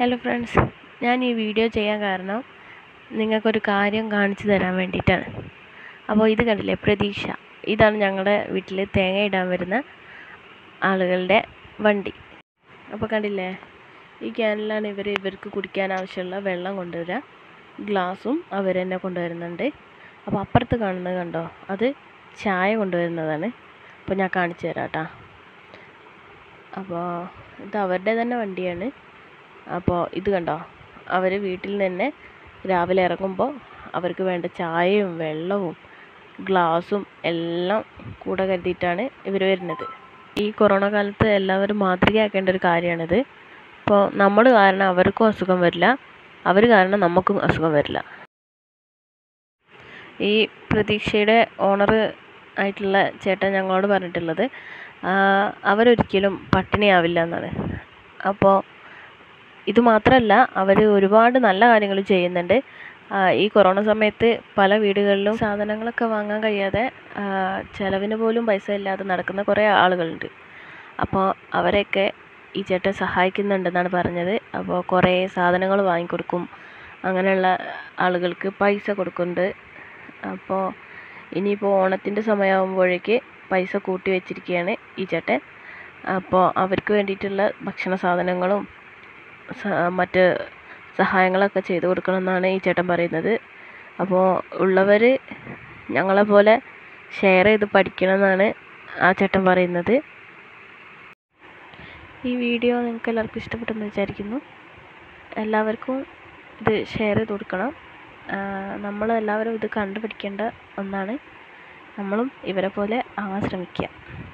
Hello friends, ഞാൻ ഈ video ചെയ്യാൻ കാരണം നിങ്ങൾക്കൊരു കാര്യം കാണിച്ചു തരാൻ വേണ്ടിയിട്ടാണ്. അപ്പോൾ ഇത് കണ്ടില്ലേ, പ്രതീക്ഷ. ഇതാണ് ഞങ്ങളുടെ വീട്ടിൽ തേങ്ങ ഇടാൻ വരുന്ന ആളുകളുടെ വണ്ടി. അപ്പോൾ കണ്ടില്ലേ, ഈ ക്യാനിലാണ് ഇവർക്ക് കുടിക്കാൻ ആവശ്യമുള്ള വെള്ളം കൊണ്ടുവരിക. ഗ്ലാസും അവർ തന്നെ കൊണ്ടുവരുന്നുണ്ട്. അപ്പോൾ അപ്പുറത്ത് കാണുന്നത് കണ്ടോ, അത് ചായ കൊണ്ടുവരുന്നതാണ്. അപ്പോൾ ഞാൻ കാണിച്ചു തരാം കേട്ടോ. അപ്പോൾ ഇത് അവരുടെ തന്നെ വണ്ടിയാണ്. അപ്പോൾ ഇത് കണ്ടോ, അവർ വീട്ടിൽ നിന്ന് രാവിലെ ഇറങ്ങുമ്പോൾ അവർക്ക് വേണ്ട ചായയും വെള്ളവും ഗ്ലാസും എല്ലാം കൂടെ കരുതിയിട്ടാണ് ഇവർ വരുന്നത്. ഈ കൊറോണ കാലത്ത് എല്ലാവരും മാതൃകയാക്കേണ്ട ഒരു കാര്യമാണിത്. അപ്പോൾ നമ്മൾ കാരണം അവർക്കും അസുഖം വരില്ല, അവർ കാരണം നമുക്കും അസുഖം വരില്ല. ഈ പ്രതീക്ഷയുടെ ഓണർ ആയിട്ടുള്ള ചേട്ടൻ ഞങ്ങളോട് പറഞ്ഞിട്ടുള്ളത് അവരൊരിക്കലും പട്ടിണിയാവില്ല എന്നാണ്. അപ്പോൾ ഇത് മാത്രമല്ല, അവർ ഒരുപാട് നല്ല കാര്യങ്ങൾ ചെയ്യുന്നുണ്ട്. ഈ കൊറോണ സമയത്ത് പല വീടുകളിലും സാധനങ്ങളൊക്കെ വാങ്ങാൻ കഴിയാതെ ചിലവിന് പോലും പൈസ ഇല്ലാതെ നടക്കുന്ന കുറേ ആളുകളുണ്ട്. അപ്പോൾ അവരെയൊക്കെ ഈ ചേട്ടൻ സഹായിക്കുന്നുണ്ടെന്നാണ് പറഞ്ഞത്. അപ്പോൾ കുറേ സാധനങ്ങൾ വാങ്ങിക്കൊടുക്കും, അങ്ങനെയുള്ള ആളുകൾക്ക് പൈസ കൊടുക്കുന്നുണ്ട്. അപ്പോൾ ഇനിയിപ്പോൾ ഓണത്തിൻ്റെ സമയമാകുമ്പോഴേക്ക് പൈസ കൂട്ടി വെച്ചിരിക്കുകയാണ് ഈ ചേട്ടൻ. അപ്പോൾ അവർക്ക് വേണ്ടിയിട്ടുള്ള ഭക്ഷണ സാധനങ്ങളും മറ്റ് സഹായങ്ങളൊക്കെ ചെയ്തു കൊടുക്കണമെന്നാണ് ഈ ചേട്ടൻ പറയുന്നത്. അപ്പോൾ ഉള്ളവർ ഞങ്ങളെപ്പോലെ ഷെയർ ചെയ്ത് പഠിക്കണമെന്നാണ് ആ ചേട്ടൻ പറയുന്നത്. ഈ വീഡിയോ നിങ്ങൾക്ക് എല്ലാവർക്കും ഇഷ്ടപ്പെട്ടെന്ന് വിചാരിക്കുന്നു. എല്ലാവർക്കും ഇത് ഷെയർ ചെയ്ത് കൊടുക്കണം. നമ്മളെല്ലാവരും ഇത് കണ്ടുപിടിക്കേണ്ട ഒന്നാണ്. നമ്മളും ഇവരെ പോലെ ആവാൻ ശ്രമിക്കുക.